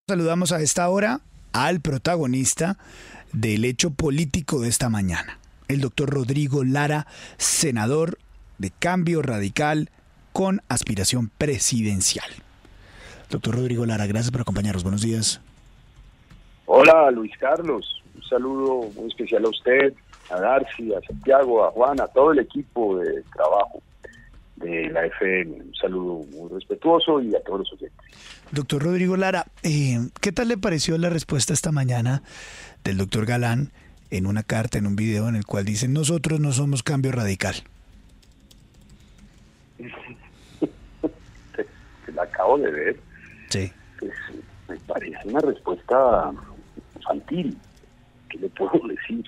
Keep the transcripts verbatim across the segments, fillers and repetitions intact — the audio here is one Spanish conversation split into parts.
Saludamos a esta hora al protagonista del hecho político de esta mañana, el doctor Rodrigo Lara, senador de Cambio Radical con aspiración presidencial. Doctor Rodrigo Lara, gracias por acompañarnos. Buenos días. Hola, Luis Carlos. Un saludo muy especial a usted, a Darcy, a Santiago, a Juan, a todo el equipo de trabajo de la F M. Un saludo muy respetuoso y a todos los oyentes. Doctor Rodrigo Lara, eh, ¿qué tal le pareció la respuesta esta mañana del doctor Galán en una carta, en un video en el cual dice: nosotros no somos Cambio Radical? te, te la acabo de ver. Sí. Pues, me parece una respuesta infantil. ¿Qué le puedo decir?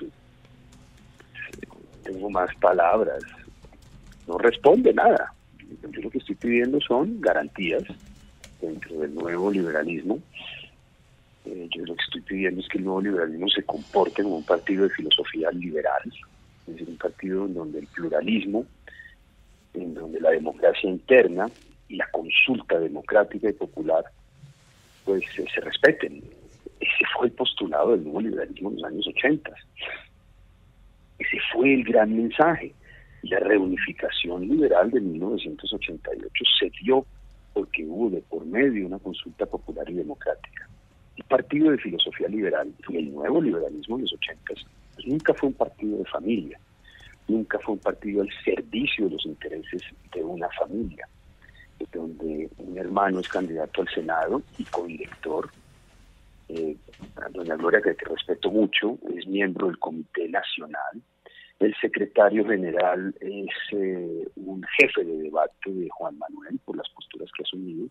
Tengo más palabras. No responde nada. Yo lo que estoy pidiendo son garantías dentro del nuevo liberalismo. Eh, yo lo que estoy pidiendo es que el nuevo liberalismo se comporte como un partido de filosofía liberal, es decir, un partido en donde el pluralismo, en donde la democracia interna y la consulta democrática y popular pues eh, se respeten. Ese fue el postulado del nuevo liberalismo en los años ochenta. Ese fue el gran mensaje. La reunificación liberal de mil novecientos ochenta y ocho se dio porque hubo de por medio una consulta popular y democrática. El partido de filosofía liberal y el nuevo liberalismo de los ochentas pues nunca fue un partido de familia, nunca fue un partido al servicio de los intereses de una familia, donde un hermano es candidato al Senado y codirector. Eh, doña Gloria, que te respeto mucho, es miembro del Comité Nacional. El secretario general es eh, un jefe de debate de Juan Manuel por las posturas que ha asumido,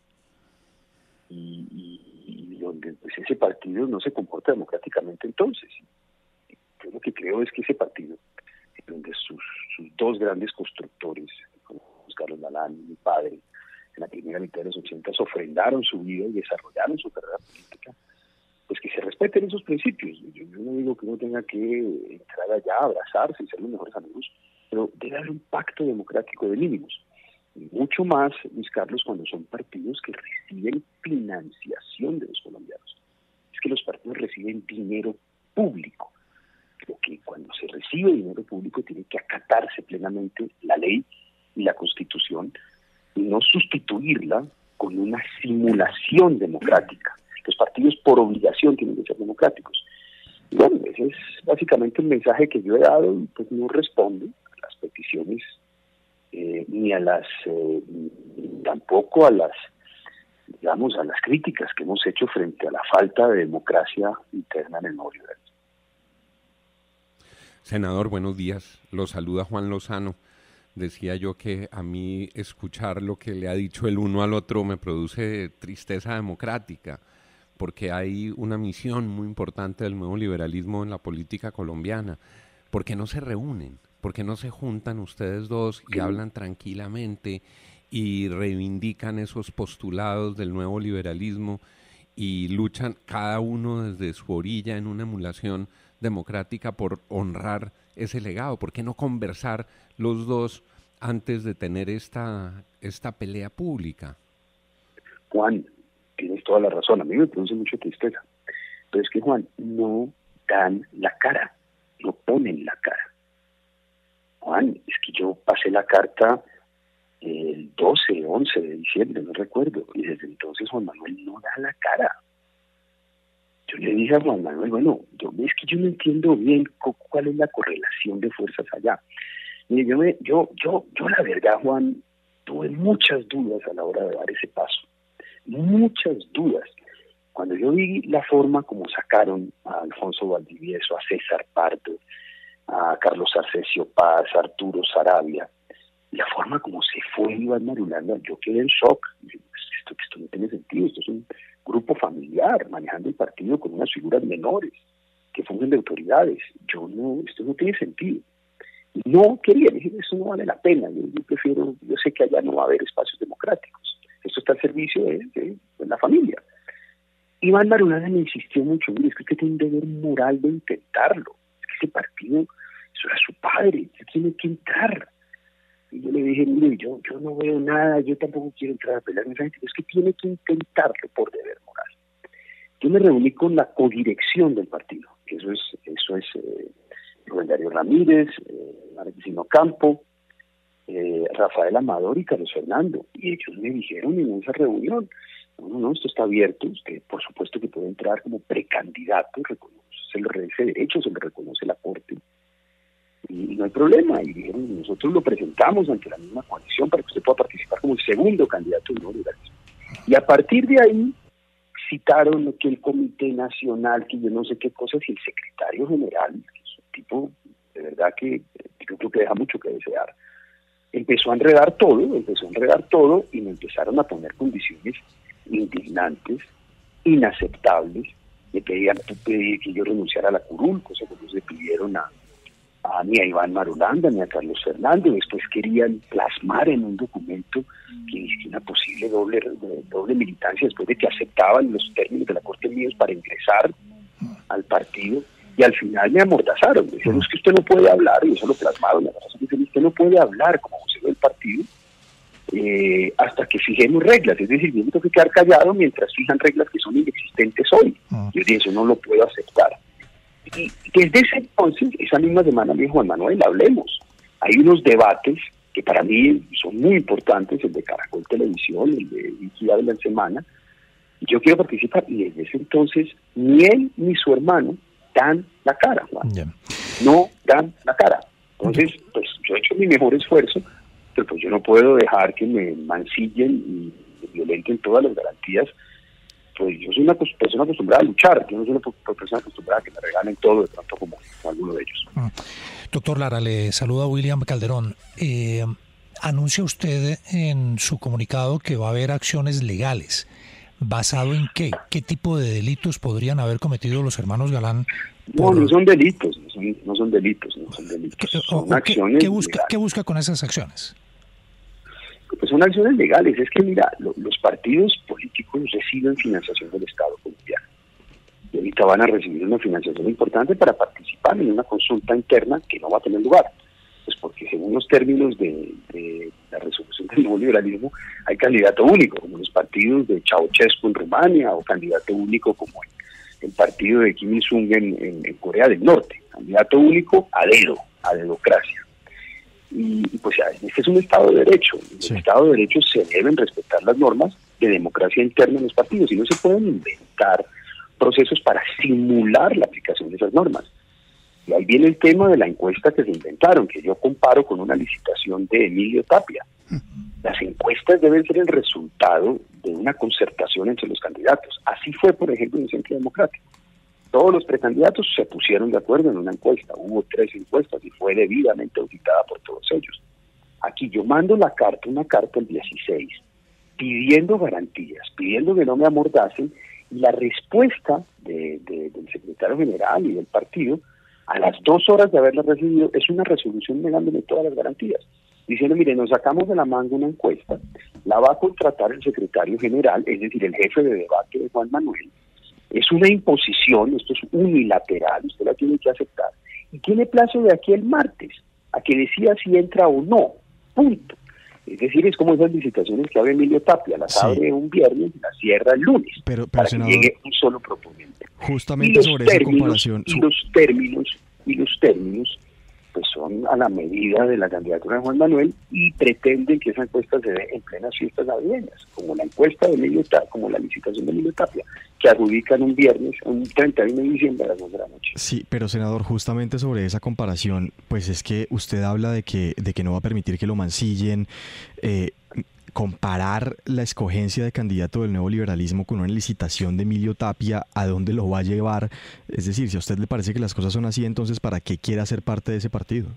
y, y, y donde pues, ese partido no se comporta democráticamente. Entonces, yo lo que creo es que ese partido, donde sus, sus dos grandes constructores, como Carlos Galán, mi padre, en la primera mitad de los ochentas, ofrendaron su vida y desarrollaron su carrera política, pues que se respeten esos principios. Yo, yo no digo que uno tenga que entrar allá, abrazarse y ser los mejores amigos, pero debe haber un pacto democrático de mínimos. Y mucho más, Luis Carlos, cuando son partidos que reciben financiación de los colombianos. Es que los partidos reciben dinero público, pero que cuando se recibe dinero público tiene que acatarse plenamente la ley y la Constitución y no sustituirla con una simulación democrática. Los partidos por obligación tienen que ser democráticos. Y bueno, ese es básicamente el mensaje que yo he dado, y pues no responde a las peticiones eh, ni a las eh, tampoco a las digamos a las críticas que hemos hecho frente a la falta de democracia interna en el nuevo liberalismo. Senador, buenos días. Lo saluda Juan Lozano. Decía yo que a mí escuchar lo que le ha dicho el uno al otro me produce tristeza democrática, porque hay una misión muy importante del nuevo liberalismo en la política colombiana. ¿Por qué no se reúnen? ¿Por qué no se juntan ustedes dos y hablan tranquilamente y reivindican esos postulados del nuevo liberalismo y luchan cada uno desde su orilla en una emulación democrática por honrar ese legado? ¿Por qué no conversar los dos antes de tener esta, esta pelea pública? Juan, tienes toda la razón. A mí me produce mucha tristeza. Pero es que, Juan, no dan la cara, no ponen la cara. Juan, es que yo pasé la carta el doce, once de diciembre, no recuerdo, y desde entonces Juan Manuel no da la cara. Yo le dije a Juan Manuel, bueno, yo, es que yo no entiendo bien cuál es la correlación de fuerzas allá. Mire, yo, me, yo, yo, yo la verdad, Juan, tuve muchas dudas a la hora de dar ese paso. Muchas dudas. Cuando yo vi la forma como sacaron a Alfonso Valdivieso, a César Pardo, a Carlos Arcesio Paz, a Arturo Saravia, la forma como se fue Iván Marulanda, yo quedé en shock. Esto, esto no tiene sentido, esto es un grupo familiar manejando el partido con unas figuras menores que fungen de autoridades. Yo no, esto no tiene sentido. No quería decir, eso no vale la pena. Yo, yo prefiero, yo sé que allá no va a haber espacios democráticos. Esto está al servicio de, de, de la familia. Iván Marulanda me insistió mucho, mire, es que usted tiene un deber moral de intentarlo. Es que ese partido, eso era su padre, usted tiene que entrar. Y yo le dije, mire, yo, yo no veo nada, yo tampoco quiero entrar a pelear con esa gente, es que tiene que intentarlo por deber moral. yo me reuní con la codirección del partido, que eso es, eso es eh, Rubén Darío Ramírez, eh, Marquesino Campo, eh, Rafael Amador y Carlos Fernando, y ellos me dijeron en esa reunión, no, no, no, esto está abierto, usted por supuesto que puede entrar como precandidato, reconoce, se le reconoce derecho, se le reconoce la Corte, y no hay problema, y dijeron, nosotros lo presentamos ante la misma coalición para que usted pueda participar como el segundo candidato del nuevo liberalismo. Y a partir de ahí citaron que el Comité Nacional, que yo no sé qué cosas, y el secretario general, que es un tipo de verdad que yo creo que deja mucho que desear, empezó a enredar todo, empezó a enredar todo y me empezaron a poner condiciones indignantes, inaceptables, me pedían que yo renunciara a la curul, cosa que ellos le pidieron a, a ni a Iván Marulanda ni a Carlos Fernando. Después querían plasmar en un documento que es una posible doble, doble militancia después de que aceptaban los términos de la Corte míos para ingresar al partido, y al final me amordazaron, me dijeron, es que usted no puede hablar, y eso lo plasmaron, la razón es que usted no puede hablar como vocero del partido eh, hasta que fijemos reglas, es decir, yo me tengo que quedar callado mientras fijan reglas que son inexistentes hoy. Uh-huh. Yo dije, eso no lo puedo aceptar. Y desde ese entonces, esa misma semana me dijo, Juan Manuel, hablemos. Hay unos debates que para mí son muy importantes, el de Caracol Televisión, el de Viquía de la Semana, y yo quiero participar, y desde ese entonces ni él ni su hermano dan la cara, Juan. Yeah. No dan la cara. Entonces, pues yo he hecho mi mejor esfuerzo, pero pues yo no puedo dejar que me mancillen y me violenten todas las garantías. Pues yo soy una persona acostumbrada a luchar, yo no soy una persona acostumbrada a que me regalen todo de pronto como, como alguno de ellos. Mm. Doctor Lara, le saluda William Calderón. Eh, anuncia usted en su comunicado que va a haber acciones legales. ¿Basado en qué? ¿Qué tipo de delitos podrían haber cometido los hermanos Galán? Por... No, no son delitos, no son, no son delitos, no son delitos. ¿Qué, son o, acciones ¿qué, busca, ¿Qué busca con esas acciones? Pues son acciones legales. Es que, mira, lo, los partidos políticos reciben financiación del Estado colombiano. Y ahorita van a recibir una financiación importante para participar en una consulta interna que no va a tener lugar. Pues porque según los términos de, de la resolución del nuevo liberalismo hay candidato único, como los partidos de Ceausescu en Rumania o candidato único como el, el partido de Kim Il-sung en, en, en Corea del Norte, candidato único a dedo, a dedocracia. Y, y pues ya, este es un Estado de Derecho, en sí. El Estado de Derecho se deben respetar las normas de democracia interna en los partidos y no se pueden inventar procesos para simular la aplicación de esas normas. Y ahí viene el tema de la encuesta que se inventaron, que yo comparo con una licitación de Emilio Tapia. Las encuestas deben ser el resultado de una concertación entre los candidatos. Así fue, por ejemplo, en el Centro Democrático. Todos los precandidatos se pusieron de acuerdo en una encuesta. Hubo tres encuestas y fue debidamente auditada por todos ellos. Aquí yo mando la carta, una carta el dieciséis, pidiendo garantías, pidiendo que no me amordacen, y la respuesta de, de, del secretario general y del partido, a las dos horas de haberla recibido, es una resolución negándome todas las garantías, diciendo, mire, nos sacamos de la manga una encuesta, la va a contratar el secretario general, es decir, el jefe de debate de Juan Manuel, es una imposición, esto es unilateral, usted la tiene que aceptar, y tiene plazo de aquí el martes, a que decida si entra o no, punto. Es decir, es como esas licitaciones que abre Emilio Tapia, las sí. abre un viernes y las cierra el lunes, pero, pero, para senador, que llegue un solo proponente. Justamente sobre esa comparación. Y los términos, y los términos, pues son a la medida de la candidatura de Juan Manuel y pretenden que esa encuesta se dé en plenas fiestas navideñas, como la encuesta de Emilio Tapia, como la licitación de Emilio Tapia, que adjudican un viernes, un treinta y uno de diciembre a las nueve de la noche. Sí, pero senador, justamente sobre esa comparación, pues es que usted habla de que, de que no va a permitir que lo mancillen, eh, comparar la escogencia de candidato del nuevo liberalismo con una licitación de Emilio Tapia, ¿a dónde lo va a llevar? Es decir, si a usted le parece que las cosas son así, entonces ¿para qué quiere ser parte de ese partido?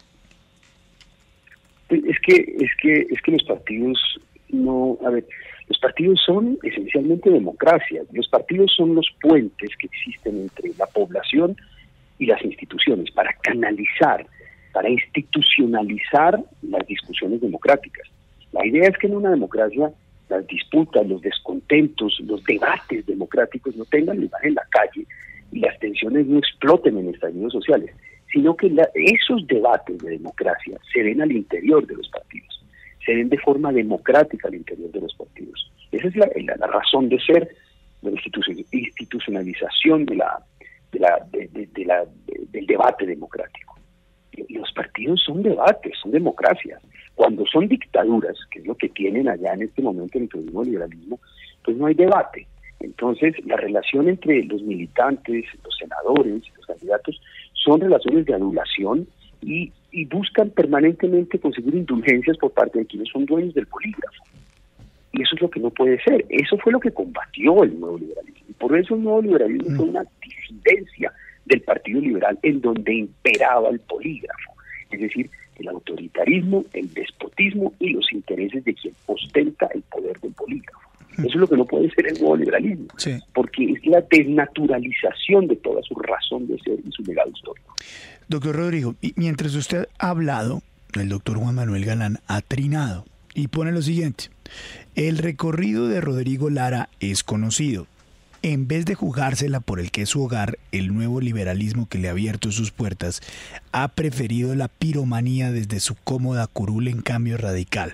Es que, es que, es que los partidos no, a ver, los partidos son esencialmente democracia. Los partidos son los puentes que existen entre la población y las instituciones para canalizar, para institucionalizar las discusiones democráticas. La idea es que en una democracia las disputas, los descontentos, los debates democráticos no tengan lugar en la calle y las tensiones no exploten en estallidos sociales, sino que la, esos debates de democracia se den al interior de los partidos, se den de forma democrática al interior de los partidos. Esa es la, la, la razón de ser de la institucionalización desnacionalización de la, de la, de, de, de la, de, del debate democrático. Los partidos son debates, son democracias. Cuando son dictaduras, que es lo que tienen allá en este momento el nuevo liberalismo, pues no hay debate. Entonces, la relación entre los militantes, los senadores, los candidatos, son relaciones de adulación y, y buscan permanentemente conseguir indulgencias por parte de quienes son dueños del polígrafo. Y eso es lo que no puede ser. Eso fue lo que combatió el nuevo liberalismo. Y por eso el nuevo liberalismo mm. fue una disidencia del Partido Liberal en donde imperaba el polígrafo. Es decir, el autoritarismo, el despotismo y los intereses de quien ostenta el poder del polígrafo. Eso es lo que no puede ser el nuevo liberalismo, sí. porque es la desnaturalización de toda su razón de ser y su legado histórico. Doctor Rodrigo, y mientras usted ha hablado, el doctor Juan Manuel Galán ha trinado y pone lo siguiente: el recorrido de Rodrigo Lara es conocido. En vez de jugársela por el que es su hogar, el nuevo liberalismo que le ha abierto sus puertas ha preferido la piromanía desde su cómoda curul en Cambio Radical.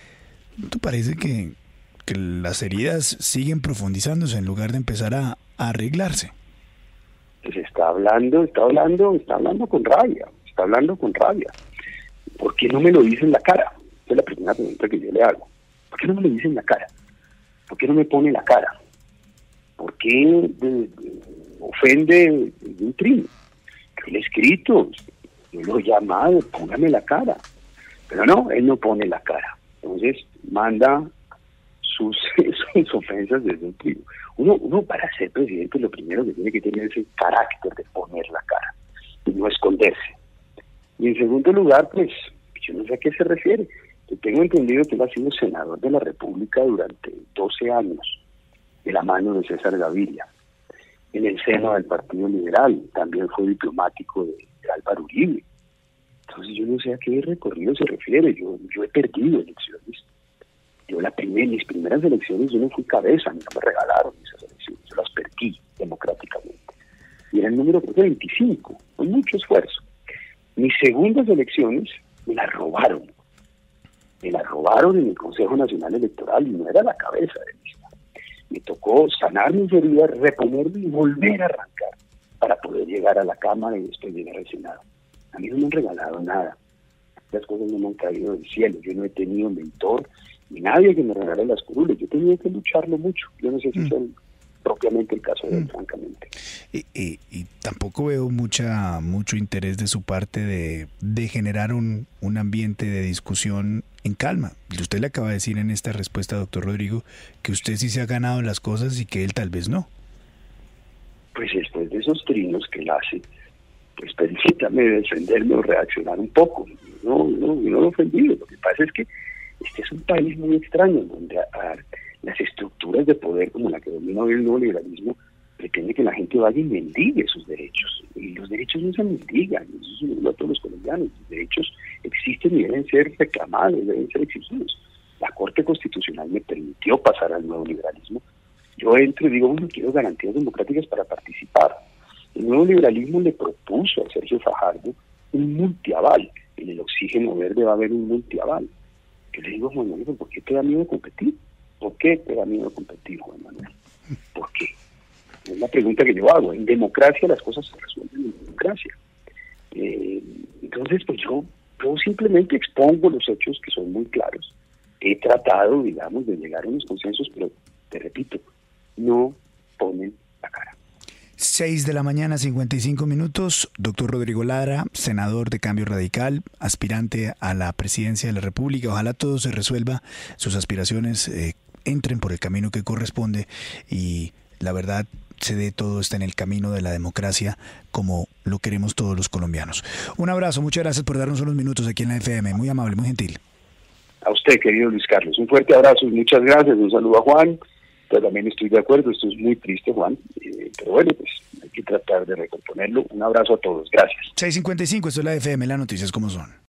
¿Te parece que, que las heridas siguen profundizándose en lugar de empezar a, a arreglarse? Pues está hablando, está hablando, está hablando con rabia, está hablando con rabia. ¿Por qué no me lo dice en la cara? Esa es la primera pregunta que yo le hago. ¿Por qué no me lo dice en la cara? ¿Por qué no me pone la cara? ¿Por qué de, de, ofende de un trino? Yo le he escrito, yo lo he llamado, póngame la cara. Pero no, él no pone la cara. Entonces manda sus, sus ofensas desde un trino. Uno, uno para ser presidente lo primero que tiene que tener es el carácter de poner la cara y no esconderse. Y en segundo lugar, pues, yo no sé a qué se refiere. Yo tengo entendido que él ha sido senador de la República durante doce años. De la mano de César Gaviria, en el seno del Partido Liberal, también fue diplomático de, de Álvaro Uribe. Entonces yo no sé a qué recorrido se refiere, yo, yo he perdido elecciones. Yo la primer, mis primeras elecciones yo no fui cabeza, no me regalaron esas elecciones, yo las perdí democráticamente. Y era el número veinticinco, con mucho esfuerzo. Mis segundas elecciones me las robaron. Me las robaron en el Consejo Nacional Electoral y no era la cabeza de lista. Me tocó sanar mis heridas, reponerme y volver a arrancar para poder llegar a la Cámara y después llegar al Senado. A mí no me han regalado nada. Las cosas no me han caído del cielo. Yo no he tenido mentor ni nadie que me regale las curules. Yo he tenido que lucharlo mucho. Yo no sé si mm. es el, propiamente el caso de él, mm. francamente. Y, y, y tampoco veo mucha mucho interés de su parte de, de generar un, un ambiente de discusión en calma. Usted le acaba de decir en esta respuesta, doctor Rodrigo, que usted sí se ha ganado las cosas y que él tal vez no. Pues después de esos trinos que él hace, pues permítame defenderme o reaccionar un poco. No, no, yo no lo he ofendido. Lo que pasa es que este es un país muy extraño, donde a, a, las estructuras de poder como la que domina hoy el nuevo liberalismo pretende que la gente vaya y mendigue sus derechos. Y los derechos no se mendigan, eso es un todos los colombianos. Los derechos existen y deben ser reclamados, deben ser exigidos. La Corte Constitucional me permitió pasar al nuevo liberalismo. Yo entro y digo, bueno, quiero garantías democráticas para participar. El nuevo liberalismo le propuso a Sergio Fajardo un multiaval. En el oxígeno verde va a haber un multiaval. Yo le digo, Juan Manuel, ¿por qué te da miedo competir? ¿Por qué te da miedo competir, Juan Manuel? ¿Por qué? Es la pregunta que yo hago. En democracia las cosas se resuelven en democracia. Eh, entonces, pues yo, yo simplemente expongo los hechos que son muy claros. He tratado, digamos, de llegar a unos consensos, pero te repito, no ponen la cara. seis de la mañana, cincuenta y cinco minutos. Doctor Rodrigo Lara, senador de Cambio Radical, aspirante a la presidencia de la República. Ojalá todo se resuelva, sus aspiraciones eh, entren por el camino que corresponde y la verdad se dé todo está en el camino de la democracia como lo queremos todos los colombianos. Un abrazo, muchas gracias por darnos unos minutos aquí en la F M. Muy amable, muy gentil. A usted, querido Luis Carlos, un fuerte abrazo y muchas gracias. Un saludo a Juan. Pero también estoy de acuerdo, esto es muy triste, Juan, eh, pero bueno, pues hay que tratar de recomponerlo. Un abrazo a todos, gracias. seis cincuenta y cinco, esto es la F M, las noticias como son.